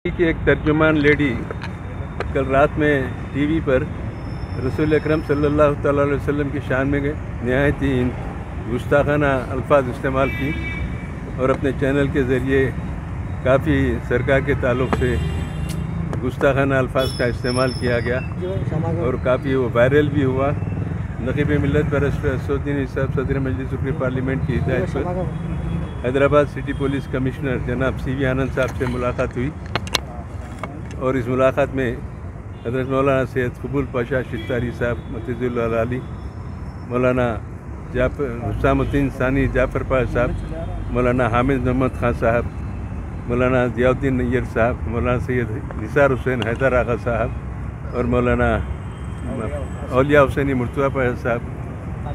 کی ایک ترجمان لیڈی کل رات میں ٹی وی پر رسول اکرم صلی اللہ تعالیٰ علیہ وسلم کی شان میں نہایت ہی گستاخانہ الفاظ استعمال کی اور اپنے چینل کے ذریعے کافی سرکار کے تعلق سے گستاخانہ الفاظ کا استعمال کیا گیا اور کافی وہ وائرل بھی ہوا۔ نقیب ملت برسٹر اسدالدین صاحب صدر مجلس سپریم پارلیمنٹ کی ہدایت پر حیدرآباد سٹی پولیس کمشنر جناب سی وی آنند صاحب سے ملاقات ہوئی اور اس ملاقات میں حضرت مولانا سید قبول پاشا شتاری صاحب متضی اللہ علی، مولانا حسام الدین ثانی جعفر پاشا صاحب، مولانا حامد محمد خان صاحب، مولانا ضیاء الدین نیر صاحب، مولانا سید نثار حسین حیدر آغا صاحب اور مولانا اولیاء حسینی مرتضیٰ پاشا صاحب،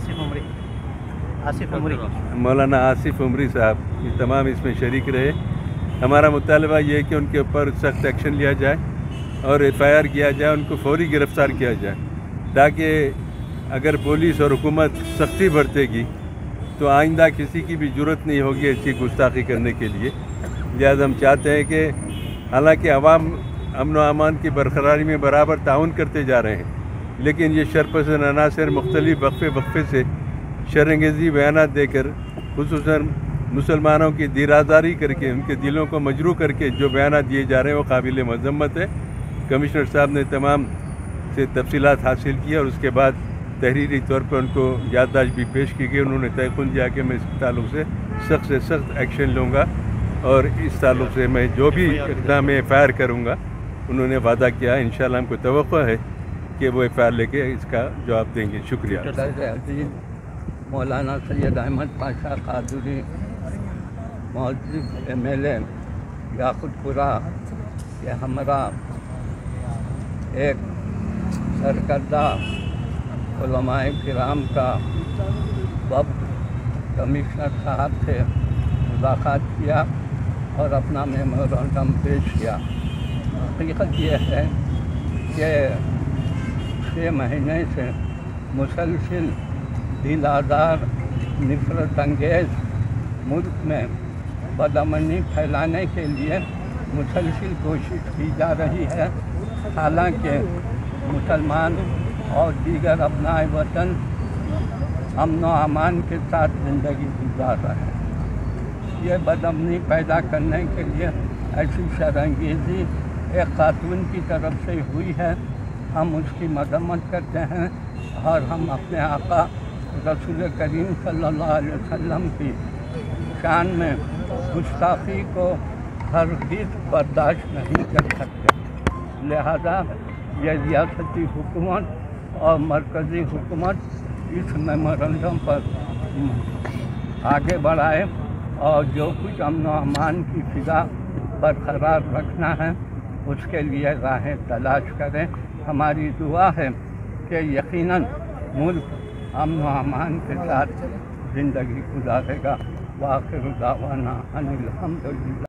مولانا آصف عمری صاحب، یہ تمام اس میں شریک رہے۔ ہمارا مطالبہ یہ ہے کہ ان کے اوپر سخت ایکشن لیا جائے اور ایف آئی آر کیا جائے، ان کو فوری گرفتار کیا جائے، تاکہ اگر پولیس اور حکومت سختی برتے گی تو آئندہ کسی کی بھی جرت نہیں ہوگی ایسی گستاخی کرنے کے لیے۔ لہٰذا ہم چاہتے ہیں کہ حالانکہ عوام امن و امان کی برقراری میں برابر تعاون کرتے جا رہے ہیں، لیکن یہ شرپسند عناصر مختلف وقفے سے شرانگیزی بیانات دے کر خصوصاً مسلمانوں کی دیرآزاری کر کے ان کے دلوں کو مجروح کر کے جو بیانات دیے جا رہے ہیں وہ قابل مذمت ہے۔ کمشنر صاحب نے تمام سے تفصیلات حاصل کی اور اس کے بعد تحریری طور پر ان کو یادداشت بھی پیش کی گئی۔ انہوں نے تیقن دیا کہ میں اس تعلق سے سخت ایکشن لوں گا اور اس تعلق سے میں جو بھی اقدام ایف آئی آر کروں گا انہوں نے وعدہ کیا۔ انشاءاللہ ہم کو توقع ہے کہ وہ ایف آئی آر لے کے اس کا جواب دیں گے۔ شکریہ۔ مولانا سید احمد پاشا قادری معزز ایم ایل اے یاقوت پورہ کے ہمراہ ایک سرکردہ علماء کرام کا وفد کمشنر صاحب سے ملاقات کیا اور اپنا میمورنڈم پیش کیا۔ حقیقت یہ ہے کہ 6 مہینے سے مسلسل دل آزار نفرت انگیز ملک میں بدامنی پھیلانے کے لیے مسلسل کوشش کی جا رہی ہے، حالانکہ مسلمان اور دیگر ابنائے وطن امن و امان کے ساتھ زندگی گزار رہے ہیں۔ یہ بدامنی پیدا کرنے کے لیے ایسی شرانگیزی ایک خاتون کی طرف سے ہوئی ہے، ہم اس کی مذمت کرتے ہیں اور ہم اپنے آقا رسول کریم صلی اللہ علیہ وسلم کی شان میں گستاخی کو ہرگز برداشت نہیں کر سکتے۔ لہذا یہ ریاستی حکومت اور مرکزی حکومت اس میمورنڈم پر آگے بڑھائے اور جو کچھ امن و امان کی فضا برقرار رکھنا ہے اس کے لیے راہیں تلاش کریں۔ ہماری دعا ہے کہ یقیناً ملک امن و امان کے ساتھ زندگی گزارے گا۔ وآخر دعوانا ان الحمدللہ۔